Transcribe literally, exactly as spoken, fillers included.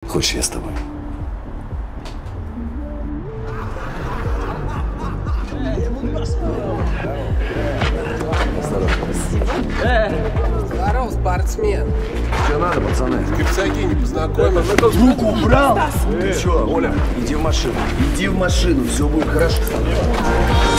Хочешь, я с тобой? Здорово, спортсмен. Что надо, пацаны? Кипсаки не познакомились. Руку убрал! Ты что, Оля, иди в машину. Иди в машину, все будет хорошо.